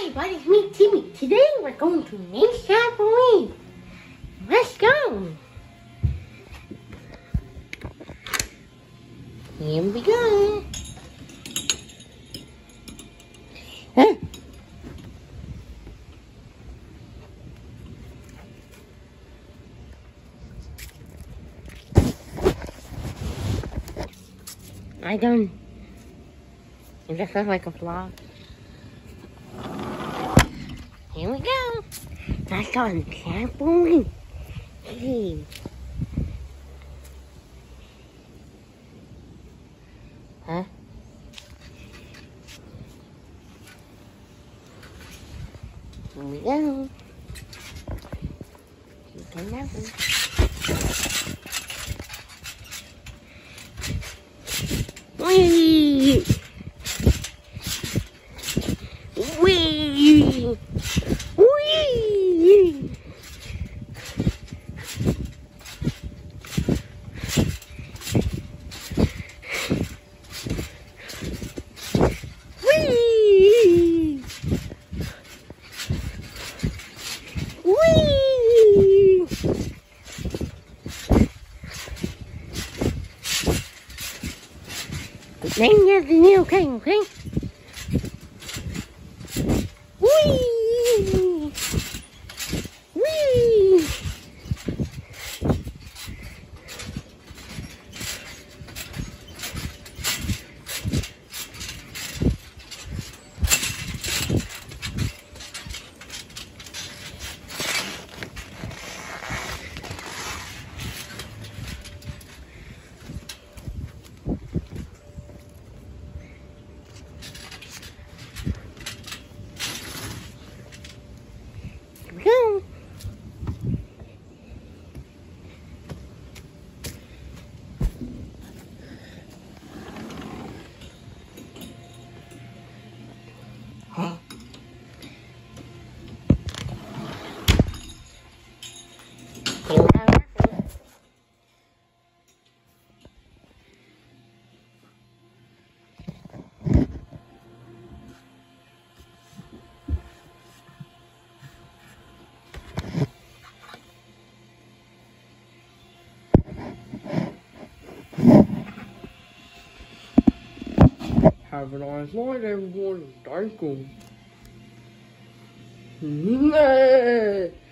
everybody, it's me, Timmy. Today we're going to Nate's Trampoline. Let's go. Here we go. Huh? I don't. It just looks like a vlog. Here we go. Let's go on the trampoline. Hey. Huh? Here we go. You can never. Wee! Wee! Wee! Wee! Wee! Then there's the new king, okay? Wee! Wee! Go. Huh? Have a nice night, everyone. Thank you.